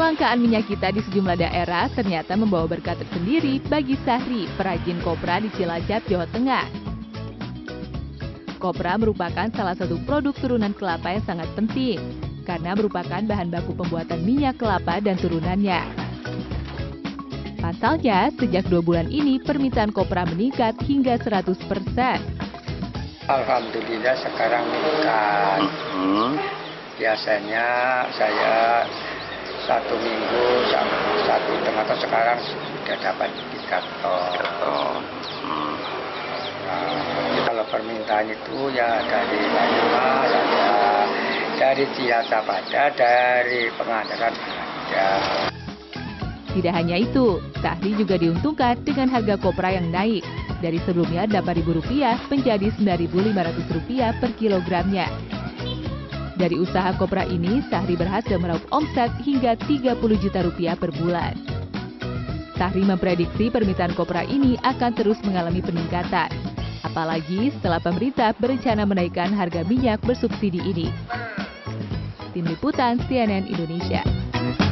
Kelangkaan minyak kita di sejumlah daerah ternyata membawa berkah tersendiri bagi Sahri, perajin kopra di Cilacap, Jawa Tengah. Kopra merupakan salah satu produk turunan kelapa yang sangat penting, karena merupakan bahan baku pembuatan minyak kelapa dan turunannya. Pasalnya, sejak 2 bulan ini permintaan kopra meningkat hingga 100%. Alhamdulillah sekarang meningkat. Biasanya saya 1 minggu sampai 1,5 ton, sekarang sudah dapat 3 ton. Kalau permintaan itu ya dari Banyumas ada, dari Cilacap ada, dari Pangandaran ada. Tidak hanya itu, Sahri juga diuntungkan dengan harga kopra yang naik. Dari sebelumnya Rp8.000 menjadi Rp9.500 per kilogramnya. Dari usaha kopra ini, Sahri berhasil meraup omset hingga Rp30 juta per bulan. Sahri memprediksi permintaan kopra ini akan terus mengalami peningkatan. Apalagi setelah pemerintah berencana menaikkan harga minyak bersubsidi ini. Tim Liputan CNN Indonesia.